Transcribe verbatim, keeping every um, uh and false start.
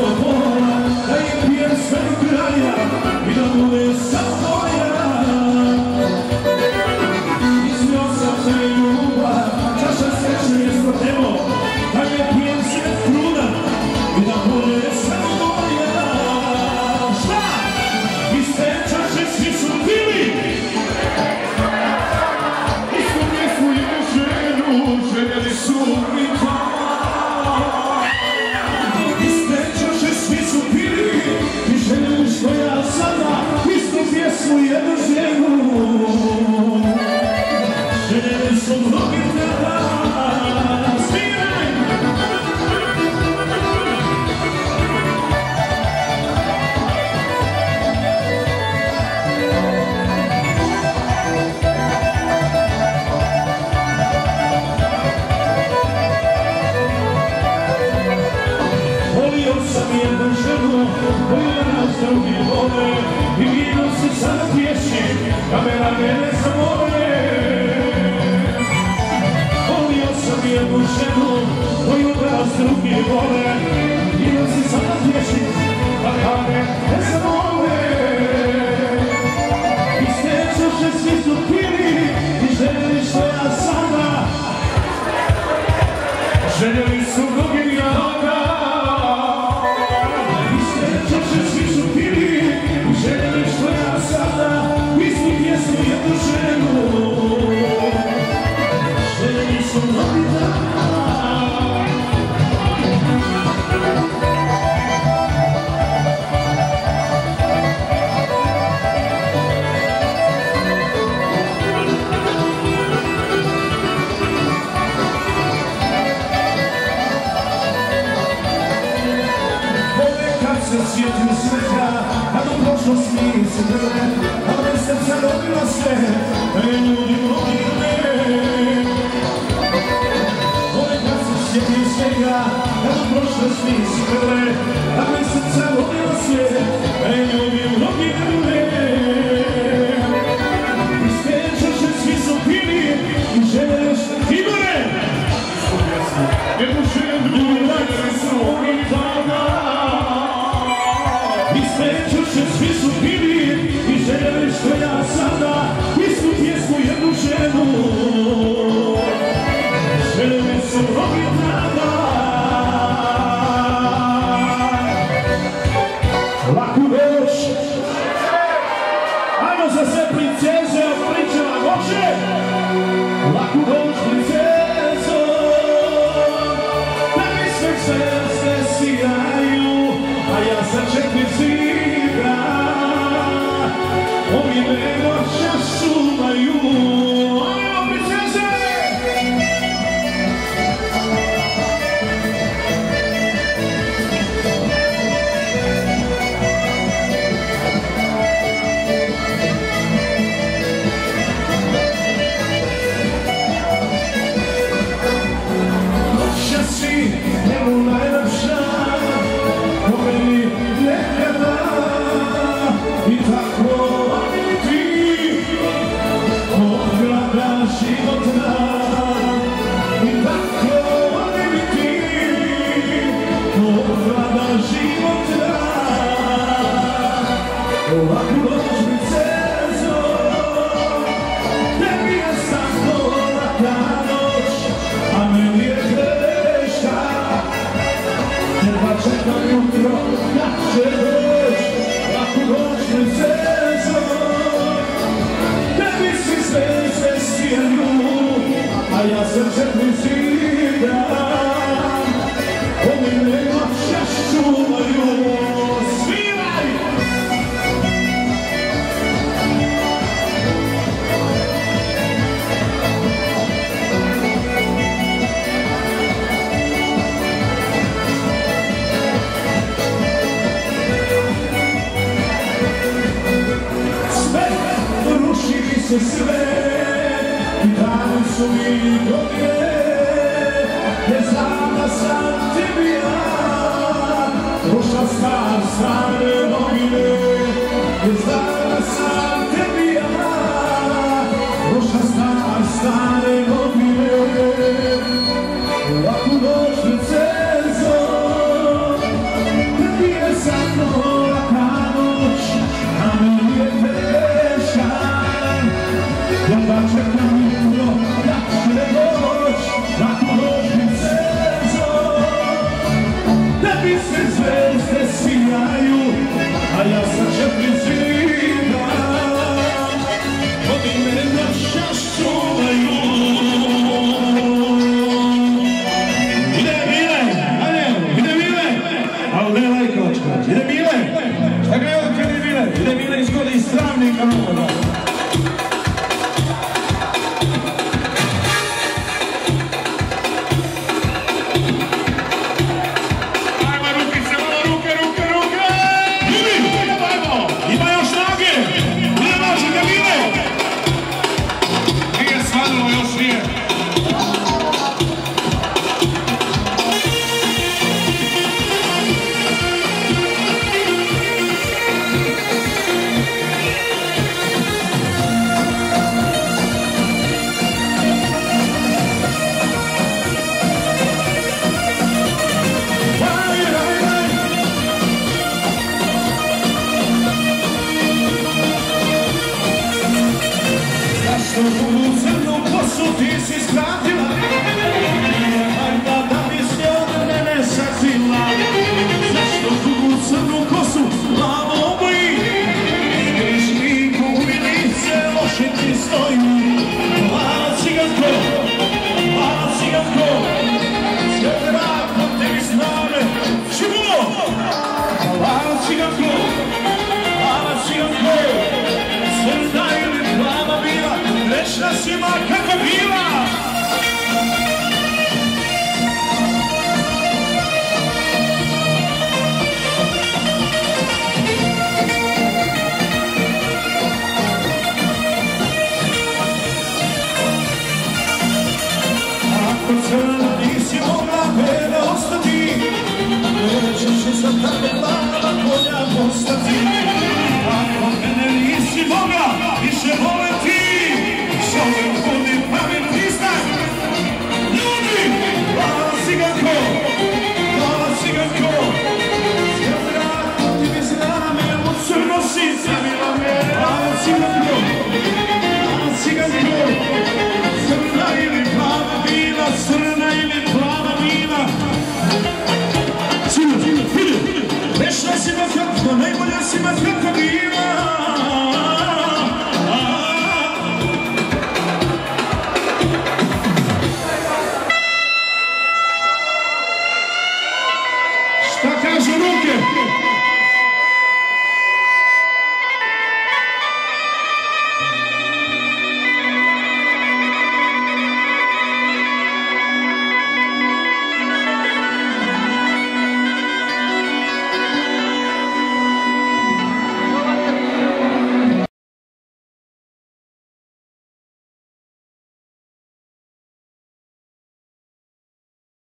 sloboda, da je pijem sve do kraja i da bude samo moja. Mislio sam za ljubav, čaša sreće je stotemo, da je pijem sve truda i da bude samo moja. Šta? Iz te čaše svi su pili, isto pjesmu jednu ženu, željeli su mi to. Iz te čaše svi su pili i željeli što ja sada, isto pjesmu jednu ženu, željeli su mnogi tada. Drugi vole i vidio se sada pješi, kamera mene zamore. Volio sam jednu ženu, koju danas drugi vole, vidio se sada pješi, kamera mene zamore. Iz te čaše svi su pili i željeli što ja sada, željeli su mnogi naroda. Željeli što ja sada, istu pjesmu jednu ženu, željeli su mnogi dana. Ponekad se sjetim sveta, kad u prošlosti se drve, a bez srca rodila se, da je ljudi mogli. Ponekad se sjetim svega, kad u prošlosti se drve, a bez srca rodila se, da je ljudi mnogi drve. Iz te čaše svi su pili i željeli što Igore! Jednu ženu željeli su mnogi tada. Iz te čaše svi su pili i željeli što ja sada, istu pjesmu jednu ženu, željeli su mnogi tada. Laku noć, ajmo za sve princeze od pričeva, može? Laku noć, princezo, da mi sve srce sijaju, a ja sam čekli zida, oni me noća šumaju. Ajmo, princeze! Noća si, njemu najlepša, po meni nekada, i tako ti odgrada životna. I tako ti odgrada životna. Laku noć, princezo, tebi je samo laka noć, a meni je teška. Jedva čekam jutro, kad će doć. Laku noć, princezo, tebi svi zvezde sijaju, a ja srce prizidam, oni me noća čuvaju. Sviraj! Sve ruši mi se sve, i dani su mi godine, ne znam da sam tebi ja, ruša star stare novine. Ne znam da sam tebi ja, ruša star stare novine. Laku noć, princezo, Ide Mile, šta ga je ovdje ide Mile? Ide Mile iz Gode iz Travnika Novoga. U crnu kosu ti si skratila, valjda da bi se od mene sakrila. Zašto tu crnu kosu glavo boji? Grešniku u lice loše ti stoji. Mala ciganko, mala ciganko, sve vrako tebi znane. Šibulo! Mala ciganko, mala ciganko, crna ili plava bila, večna si ma kako bila. Ako crna nisi mogla bela ostati, nećeš se za tako plava konja postati. Ako mene nisi mogla više voleti, zovem budi pa mi priznaj. Ljudi, plava ciganko, plava ciganko, sve vrako ti mi zname, u crno si zavila me. Plava ciganko, plava ciganko, crna ili plava bila, crna ili plava bila. Cilu, cilu, vešna si ma kako, najbolja si ma kako bila. Šta kažu ruke?